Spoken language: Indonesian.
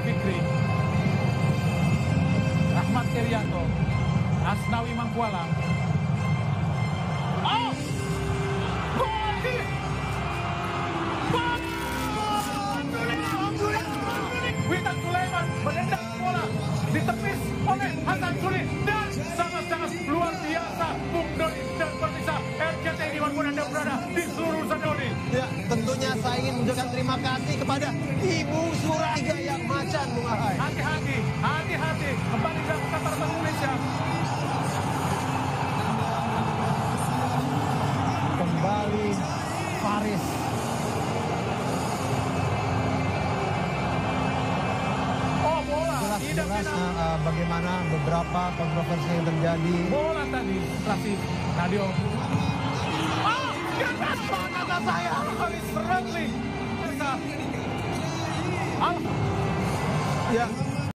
Fikri, Rahmat Irianto, Asnawi Mangkualam. Oh! Witan Sulaiman menendang bola ditepis oleh Hasan Suli dan sangat-sangat luar biasa Bung Doni dan pemirsa RCTI dimanapun Anda berada di seluruh Doni. Ya, tentunya saya ingin mengucapkan terima kasih kepada Ibu Suraga yang macan, Bung Ahai. Hati-hati, kembali dilakukan para Indonesia. Kembali Faris. Oh, bola. Jelas bagaimana beberapa kontroversi yang terjadi. Bola tadi, Rasif, Nadio. Oh, ganas kata saya. Haris Ramli. Bisa. Ya,